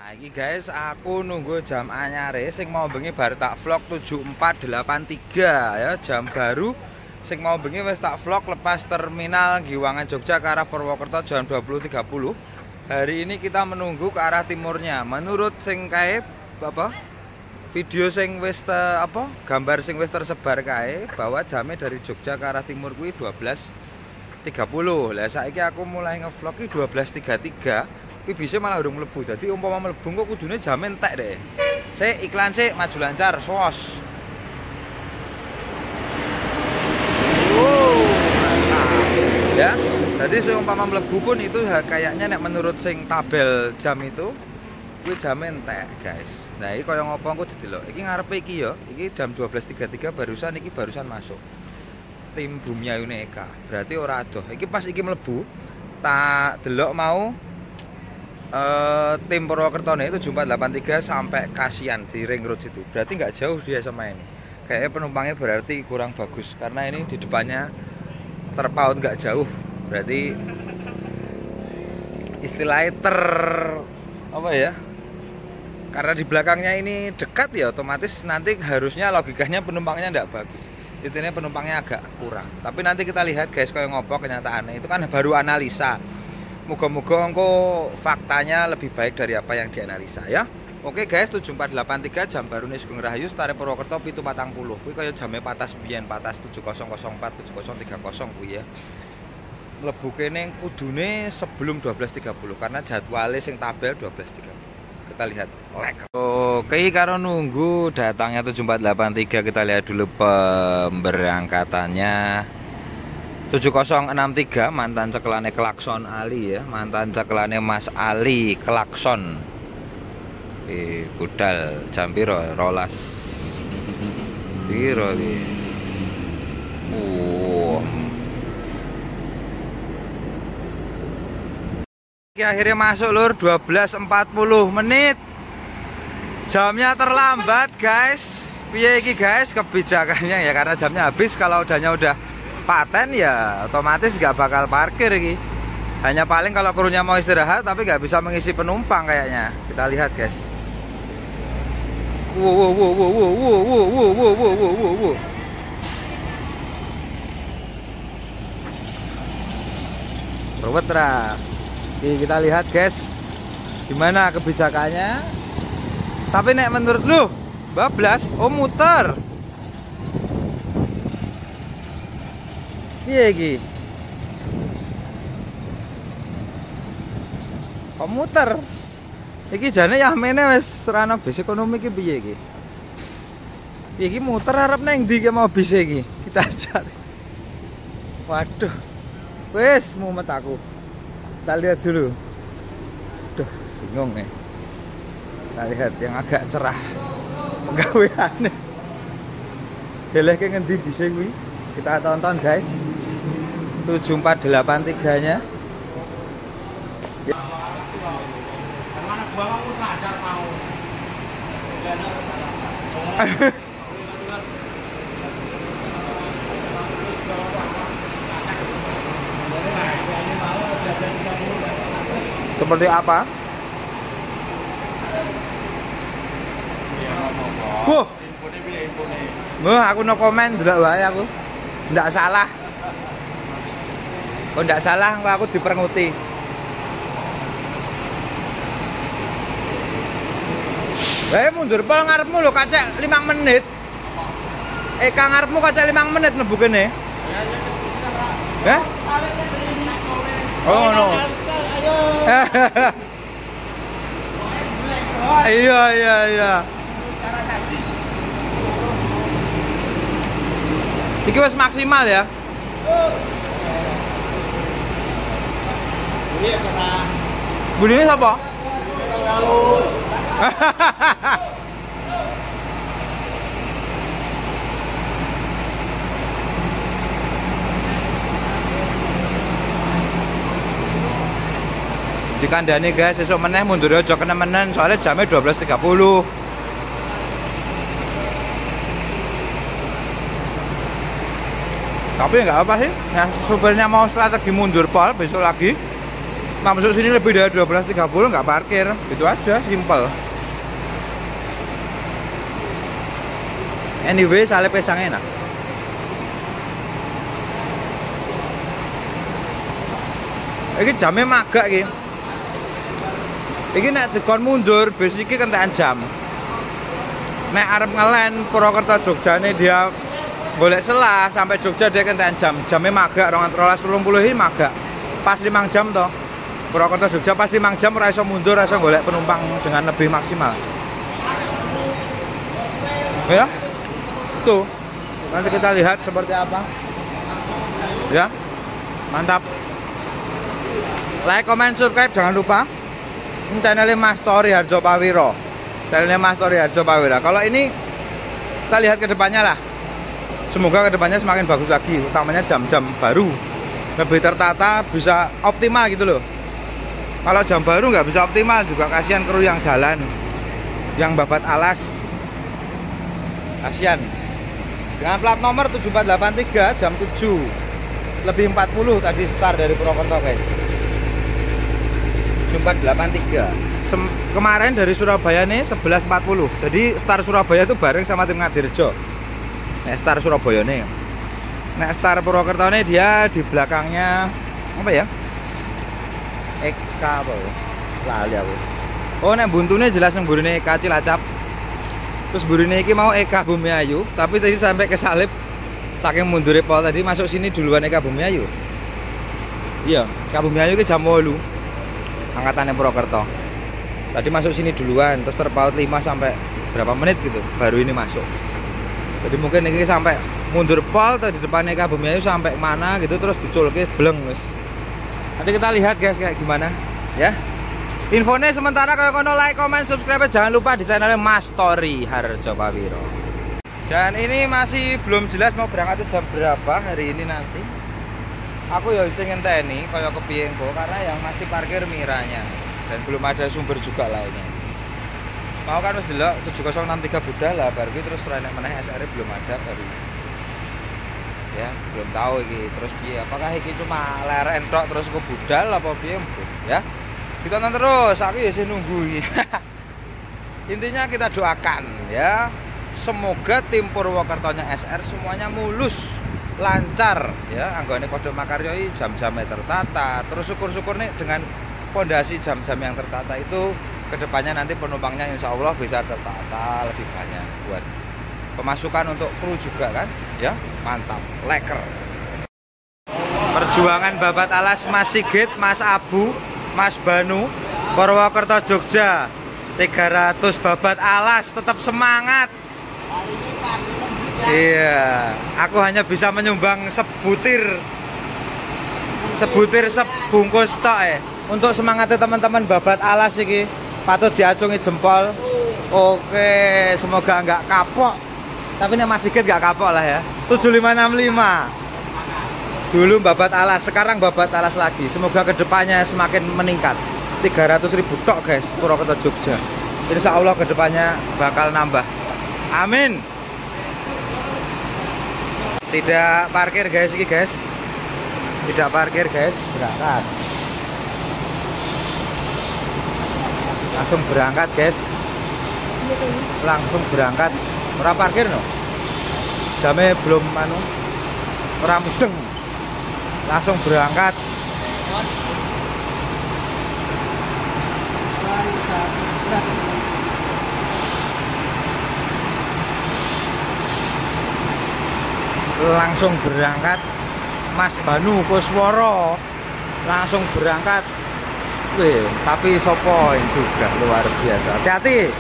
Saiki guys, aku nunggu jam anyare sing mau bengi baru tak vlog 7483 ya, jam baru sing mau bengi wis tak vlog lepas terminal Giwangan Jogja ke arah Purwokerto jam 20.30. Hari ini kita menunggu ke arah timurnya. Menurut sing kae apa? Video sing wis gambar sing wis tersebar kae bahwa jamnya dari Jogja ke arah timur kuwi 12.30. Lah saiki aku mulai ngevlog ki 12.33. Kuwi bisa malah urung mlebu. Dadi umpama mlebu kok kudune jam entek deh. Sik iklan sik maju lancar, sos. Ya. Jadi seumpama mlebu pun itu kayaknya nek menurut sing tabel jam itu kuwi jam entek, guys. Nah, iki kaya ngopo engko didelok. Iki ngarepe iki ya. Iki jam 12.33 barusan masuk. Tim Bumi Ayune Eka. Berarti ora adoh. Iki pas iki mlebu tak delok mau tim Purwokerto nih 7483 sampai Kasian di ring road situ. Berarti nggak jauh dia sama ini. Kayaknya penumpangnya berarti kurang bagus karena ini di depannya terpaut nggak jauh. Berarti istilahnya apa ya? Karena di belakangnya ini dekat ya, otomatis nanti harusnya logikanya penumpangnya nggak bagus. Intinya penumpangnya agak kurang. Tapi nanti kita lihat guys, kayak ngopo kenyataannya. Itu kan baru analisa. Moga-moga engko faktanya lebih baik dari apa yang dianalisa ya. Oke guys, 7483 jam baru nih Sugeng Rahayu Stare Purwokerto 7.40. Kuwi kaya jame patas biyen, patas 7004 7030 kuwi ya. Mlebu kene kudune sebelum 12.30 karena jadwalnya sing tabel 12.30. Kita lihat. Oke, karo nunggu datangnya 7483 kita lihat dulu pemberangkatannya. 7063 mantan cekelane Klakson Ali ya, mantan cekelane Mas Ali Klakson. Budal jam piro? Rolas. Piro iki? Akhirnya masuk lur 12.40 menit. Jamnya terlambat guys. Piye iki guys kebijakannya ya, karena jamnya habis. Kalau udah paten ya otomatis nggak bakal parkir iki. Hanya paling kalau krunya mau istirahat tapi nggak bisa mengisi penumpang kayaknya. Kita lihat guys. Ruwetra. Kita lihat guys gimana kebijakannya. Tapi nek menurut lu bablas, muter. Piye iki? Komuter. Iki jane yamene wis ora ana bis ekonomi iki piye iki? Iki muter arep nang ndi ki mau bis iki? Kita cari. Waduh. Wis mumet aku. Kita lihat dulu. Duh, bingung nih. Kita lihat yang agak cerah. Penggaweane. Deleke ngendi bis kuwi? Kita tonton guys. 7483 nya seperti apa? Aku no komen ndelok wae aku. Ndak salah. Oh ndak salah, aku diperenguti. Mundur pol ngarepmu lho kacek 5 menit. Kang ngarepmu kacek 5 menit mlebu kene. Hah? Oh no. Iya. Iki wis maksimal ya. Bunyinya siapa? Dikandani guys, esok meneh mundur aja kenemenen soalnya jamnya 12.30. Tapi nggak apa sih, yang supirnya mau strategi mundur pol besok lagi. masuk sini lebih dari 12.30 nggak parkir, itu aja, simple. Anyway, sale pesang enak. Iki jamnya magak iki. Iki nek dikon mundur, bis iki kentekan jam. Nek arep ngelen Purwokerto Jogjane dia golek selah sampai Jogja dia kentekan jam. Jamnya magak 12.30 iki magak. Pas 5 jam toh. Purwokerto Jogja pas 5 jam ora iso mundur, ora iso golek penumpang dengan lebih maksimal. Ya. Tuh. Nanti kita lihat seperti apa. Ya. Mantap. Like, comment, subscribe jangan lupa. Ini channelnya Mas Tori Harjo Pawiro. Channelnya Mas Tori Harjo Pawiro. Kalau ini kita lihat ke depannya lah. Semoga ke depannya semakin bagus lagi. Utamanya jam-jam baru lebih tertata, bisa optimal gitu loh. Kalau jam baru nggak bisa optimal juga kasihan kru yang jalan, yang babat alas. Kasihan. Dengan plat nomor 7483 jam 7 lebih 40 tadi start dari Purwokerto guys. 7483. Kemarin dari Surabaya nih 11.40. Jadi start Surabaya itu bareng sama tim Ngadirejo. Nah, start Surabaya nih. Nah, start Purwokerto nih dia di belakangnya apa ya? Eka apa ya? Lali aku. Oh, nek buntune jelas yang burine Eka Cilacap. Terus burine iki mau Eka Bumiayu, tapi tadi sampai ke salib saking mundure pol tadi masuk sini duluan Eka Bumiayu. Iya, Eka Bumiayu ke jam 8. Angkatannya Purwokerto. Tadi masuk sini duluan, terus terpaut 5 sampai berapa menit gitu, baru ini masuk. Jadi mungkin ini sampai mundur pol tadi depannya Eka Bumiayu sampai mana gitu, terus diculke bleng guys. Nanti kita lihat guys kayak gimana ya. Infonya sementara kalau kono like, comment, subscribe jangan lupa di channelnya Mas Tori Harjo Pawiro. Dan ini masih belum jelas mau berangkat jam berapa hari ini nanti. Aku ya bisa ngenteni kaya kepiye engko karena yang masih parkir Miranya dan belum ada sumber juga lainnya. Mau kan wis delok 7063 budal lah baru terus renek meneh SR belum ada baru. Ya, belum tahu iki terus piye. Apakah iki cuma leren tok terus ke budal apa piye ya? Kita tonton terus, aku ya nunggu iki. Intinya kita doakan ya. Semoga tim Purwokertonya SR semuanya mulus, lancar ya, anggone kode makaryo jam-jamnya tertata. Terus syukur-syukur nih dengan pondasi jam-jam yang tertata itu kedepannya nanti penumpangnya insya Allah bisa tertata lebih banyak buat pemasukan untuk kru juga kan ya. Mantap, leker. Perjuangan babat alas Mas Sigit, Mas Abu, Mas Banu, Purwokerto Jogja 300 babat alas, tetap semangat. Iya, aku hanya bisa menyumbang sebungkus tok ya. Untuk semangatnya teman-teman babat alas iki patut diacungi jempol. Oke, semoga nggak kapok. Tapi ini masih dikit nggak kapok lah ya. 7565. Dulu babat alas, sekarang babat alas lagi. Semoga kedepannya semakin meningkat. 300.000 tok guys, Purwokerto Jogja. Insya Allah kedepannya bakal nambah. Amin. Tidak parkir guys ini guys. Tidak parkir guys, berangkat. Langsung berangkat guys. Langsung berangkat. Ora parkir no. Jamnya belum anu. Ora mudeng. Langsung berangkat. Langsung berangkat Mas Banu Kusworo langsung berangkat. Wih, tapi sopoin juga luar biasa. Hati-hati.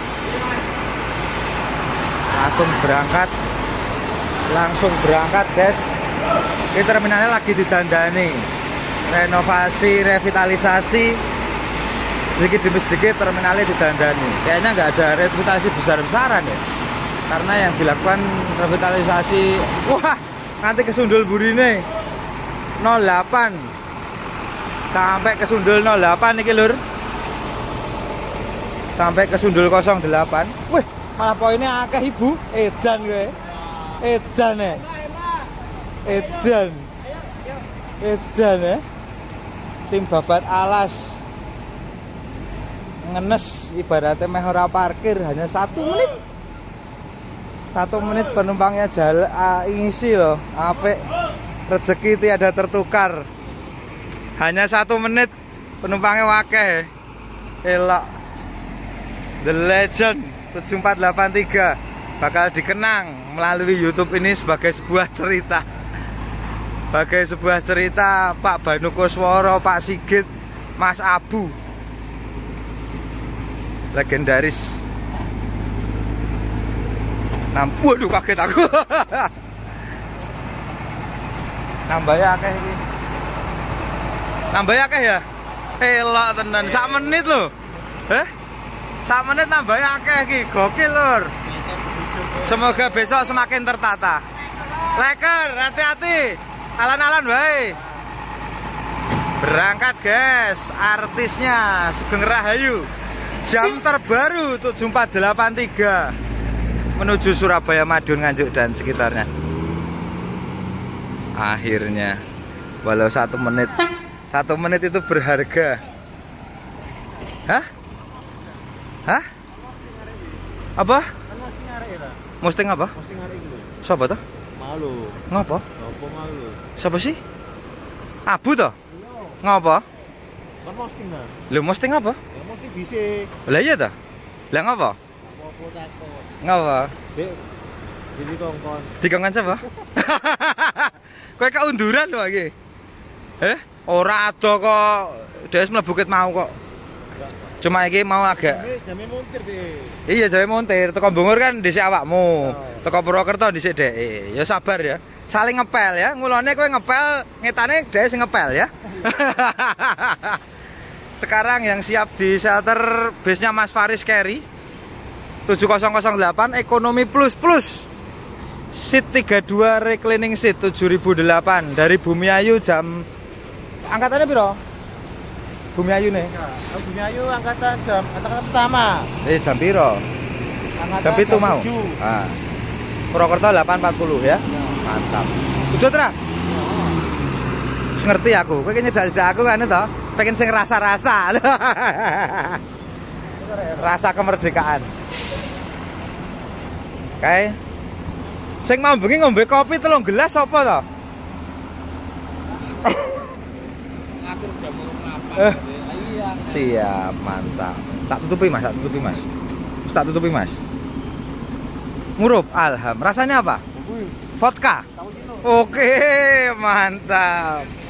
Langsung berangkat guys. Ini terminalnya lagi didandani, renovasi, revitalisasi. Sedikit demi sedikit terminalnya didandani. Kayaknya nggak ada revitalisasi besar-besaran ya. Karena yang dilakukan revitalisasi, wah, nanti kesundul burine 08 sampai kesundul 08 nih lur, sampai kesundul 08. Wih, malah poinnya akeh ibu. Edan gue, edan ya, edan ya. tim babat alas ngenes ibaratnya meh ora parkir hanya 1 menit. 1 menit penumpangnya jalan ngisi loh. Apik, rezeki tiada tertukar. Hanya 1 menit penumpangnya wakeh. Elok. The Legend 7483 bakal dikenang melalui YouTube ini sebagai sebuah cerita. Sebagai sebuah cerita Pak Banu Kusworo, Pak Sigit, Mas Abu. Legendaris. Waduh, kaget aku. Nambahnya akeh iki. Nambahnya akeh ya? Elok tenan, 1 menit loh. Heh? 1 menit nambahnya akeh iki, gokil lur. Semoga besok semakin tertata. Leker, hati-hati. Alan-alan wae. Berangkat guys, artisnya Sugeng Rahayu. Jam terbaru 7483 menuju Surabaya, Madiun, Nganjuk dan sekitarnya. Akhirnya, walau 1 menit, 1 menit itu berharga. Hah? Hah? Apa? Posting apa? Siapa tuh? Malu. Ngapa? Apa malu? Siapa sih? Abu toh? Ngapa? Kan posting dah. Lu posting apa? Ya posting bisa. Lah iya toh? Lah ngapa? Apa takut? Ngapa? Dek. Jadi kongkon. Dikongkon siapa? Kowe keunduran lho iki. Ora ada kok. Des mlebu ket mau kok. Cuma iki mau agak. Jame montir deh. Iya, jame montir. Teko Bungur kan dhisik awakmu. Teko Purwokerto dhisik dhek. Ya sabar ya. Saling ngepel ya. Ngulone kowe ngepel, ngetane dhek sing ngepel ya. Sekarang yang siap di shelter base-nya Mas Faris Carry 7008 ekonomi plus seat 32 reclining seat 7008 dari Bumi Ayu jam angkatannya piro? Bumi Ayu nih. Bumi Ayu angkatan pertama. Jam piro? Jam itu mau. Ah. Purwokerto 8.40 ya. Mantap. Udah tra? Ngerti aku. Kowe nyejak-jejak aku kan to. Pengen sing rasa-rasa. Rasa kemerdekaan. Oke. Sing mau bengi ngombe kopi 3 gelas apa to? Ngatur jam 8. Iya. Siap, mantap. Tak tutupi Mas, tak tutupi Mas. Tak tutupi Mas. Ngurup, alham. Rasanya apa? Vodka. Oke, mantap.